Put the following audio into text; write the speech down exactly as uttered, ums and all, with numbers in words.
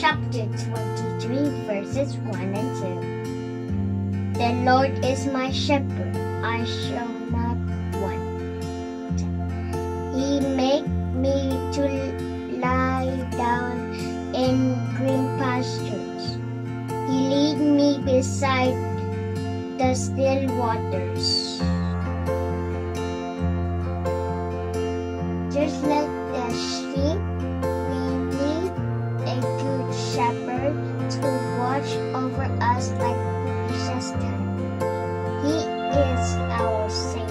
chapter twenty-three, verses one and two. The Lord is my shepherd, I shall not want. He make me to lie down in green pastures. He lead me beside the still waters. Just like the sheep, we need a good shepherd to watch over us like precious time. He is our Savior.